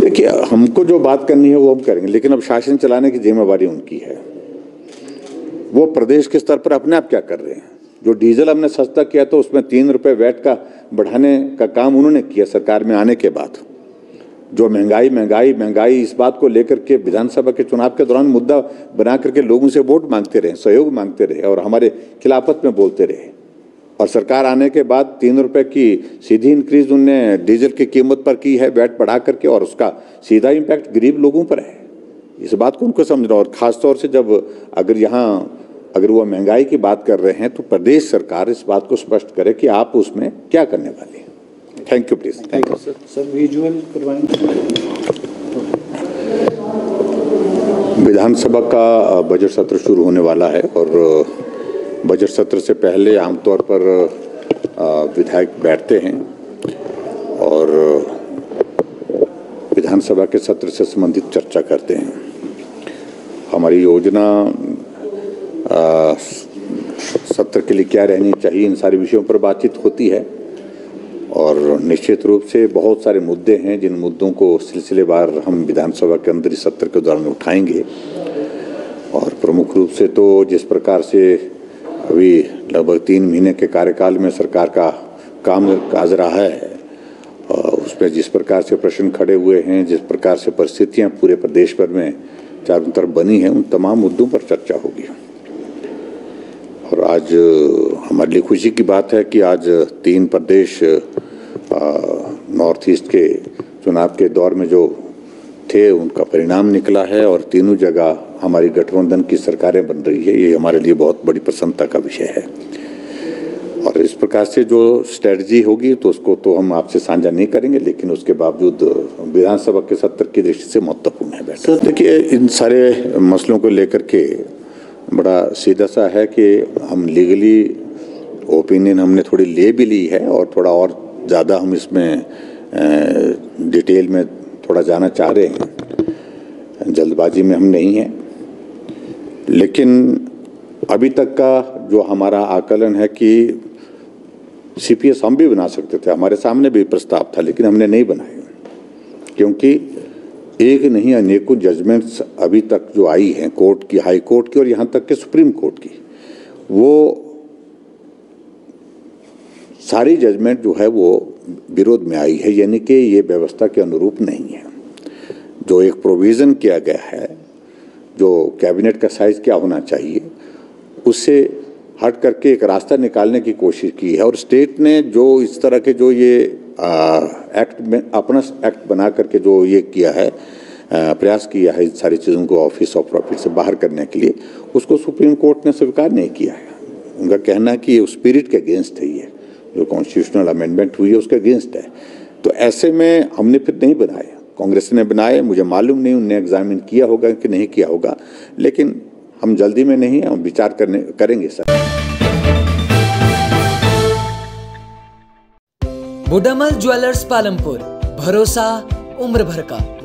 देखिए, हमको जो बात करनी है वो हम करेंगे, लेकिन अब शासन चलाने की जिम्मेवारी उनकी है। वो प्रदेश के स्तर पर अपने आप क्या कर रहे हैं। जो डीजल हमने सस्ता किया तो उसमें 3 रुपये वैट का बढ़ाने का काम उन्होंने किया सरकार में आने के बाद। जो महंगाई इस बात को लेकर के विधानसभा के चुनाव के दौरान मुद्दा बना करके लोगों से वोट मांगते रहे, सहयोग मांगते रहे और हमारे खिलाफत में बोलते रहे। और सरकार आने के बाद 3 रुपये की सीधी इंक्रीज उनने डीजल की कीमत पर की है, वैट बढ़ा करके, और उसका सीधा इम्पैक्ट गरीब लोगों पर है। इस बात को उनको समझना। और ख़ासतौर से जब अगर वो महंगाई की बात कर रहे हैं तो प्रदेश सरकार इस बात को स्पष्ट करे कि आप उसमें क्या करने वाले हैं। Thank you please. Thank you sir. Visual करवाएंगे। विधानसभा का बजट सत्र शुरू होने वाला है और बजट सत्र से पहले आमतौर पर विधायक बैठते हैं और विधानसभा के सत्र से संबंधित चर्चा करते हैं। हमारी योजना सत्र के लिए क्या रहनी चाहिए, इन सारे विषयों पर बातचीत होती है और निश्चित रूप से बहुत सारे मुद्दे हैं जिन मुद्दों को सिलसिलेवार हम विधानसभा के अंदर इस सत्र के दौरान उठाएंगे। और प्रमुख रूप से तो जिस प्रकार से अभी लगभग 3 महीने के कार्यकाल में सरकार का काम काज रहा है, उसमें जिस प्रकार से प्रश्न खड़े हुए हैं, जिस प्रकार से परिस्थितियां पूरे प्रदेश भर में चारों तरफ बनी हैं, उन तमाम मुद्दों पर चर्चा होगी। और आज हमारे लिए खुशी की बात है कि आज 3 प्रदेश नॉर्थ ईस्ट के चुनाव के दौर में जो थे उनका परिणाम निकला है और तीनों जगह हमारी गठबंधन की सरकारें बन रही है। ये हमारे लिए बहुत बड़ी प्रसन्नता का विषय है। और इस प्रकार से जो स्ट्रेटजी होगी तो उसको तो हम आपसे साझा नहीं करेंगे, लेकिन उसके बावजूद विधानसभा के सत्र की दृष्टि से महत्वपूर्ण है। बैठक देखिए, इन सारे मसलों को लेकर के बड़ा सीधा सा है कि हम लीगली ओपिनियन हमने थोड़ी ले भी ली है और थोड़ा और ज़्यादा हम इसमें डिटेल में थोड़ा जाना चाह रहे हैं। जल्दबाजी में हम नहीं हैं, लेकिन अभी तक का जो हमारा आकलन है कि सीपीएस हम भी बना सकते थे, हमारे सामने भी प्रस्ताव था, लेकिन हमने नहीं बनाया क्योंकि एक नहीं अनेकों जजमेंट्स अभी तक जो आई हैं कोर्ट की, हाई कोर्ट की और यहाँ तक के सुप्रीम कोर्ट की, वो सारी जजमेंट जो है वो विरोध में आई है, यानी कि ये व्यवस्था के अनुरूप नहीं है। जो एक प्रोविज़न किया गया है, जो कैबिनेट का साइज क्या होना चाहिए, उससे हट करके एक रास्ता निकालने की कोशिश की है। और स्टेट ने जो इस तरह के जो ये एक्ट में अपना एक्ट बना करके जो ये किया है, प्रयास किया है इन सारी चीज़ों को ऑफिस ऑफ प्रॉफिट से बाहर करने के लिए, उसको सुप्रीम कोर्ट ने स्वीकार नहीं किया है। उनका कहना है कि ये स्पिरिट के अगेंस्ट है, ये जो कॉन्स्टिट्यूशनल अमेंडमेंट हुई है उसके अगेंस्ट है। तो ऐसे में हमने फिर नहीं बनाए, कांग्रेस ने बनाए। मुझे मालूम नहीं उनने एग्जामिन किया होगा कि नहीं किया होगा, लेकिन हम जल्दी में नहीं हैं, हम विचार करेंगे सर। बुडामल ज्वेलर्स पालमपुर, भरोसा उम्र भर का।